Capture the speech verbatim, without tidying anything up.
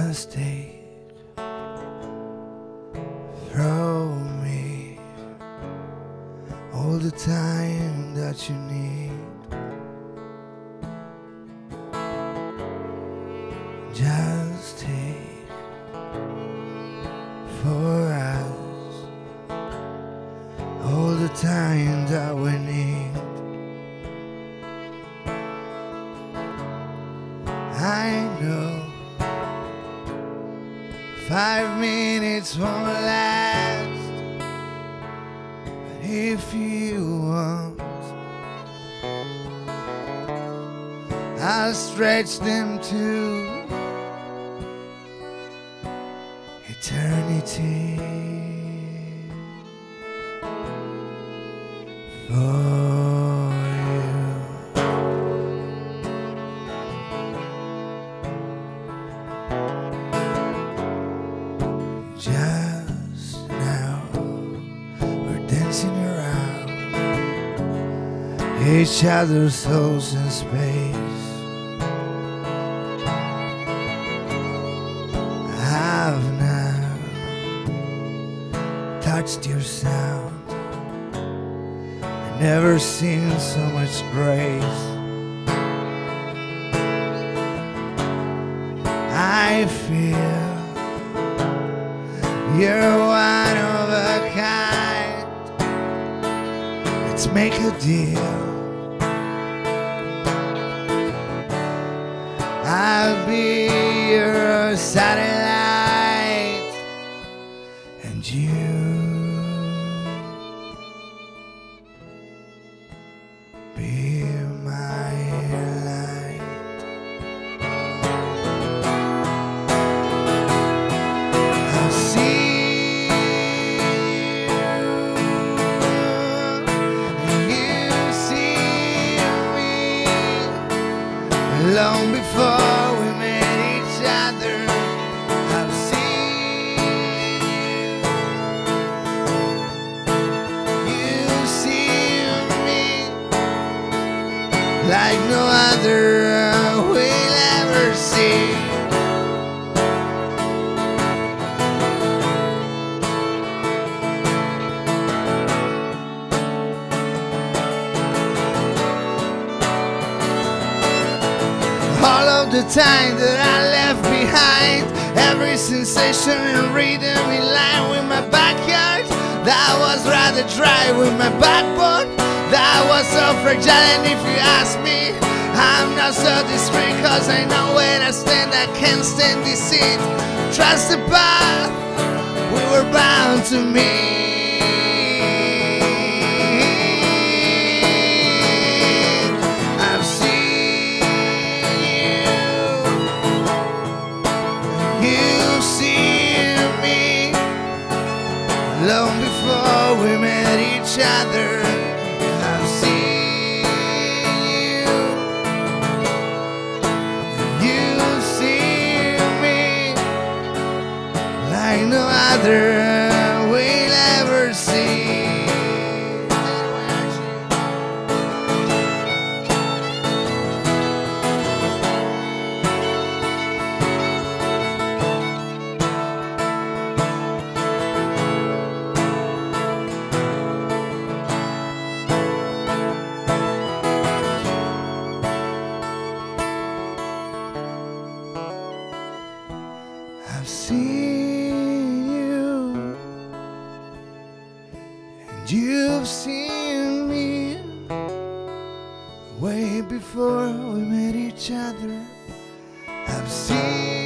just take from me all the time that you need. Just take for us all the time that we need. I know five minutes won't last, but if you want, I'll stretch them to eternity for you. Just now we're dancing around each other's souls in space. I've now touched your sound, I've never seen so much grace. I feel you're one of a kind. Let's make a deal. I'll be your satellite, and you be my light. I'll see you, and you see me long before like no other uh, we'll ever see. All of the time that I left behind, every sensation and rhythm in line with my backyard, that was rather dry with my backbone. That was so fragile, and if you ask me, I'm not so discreet, cause I know where I stand, I can't stand deceit. Trust the path we were bound to meet. I've seen you, you've seen me, long before we met each other. No other we'll ever see. I've seen you, and you've seen me way before we met each other. I've seen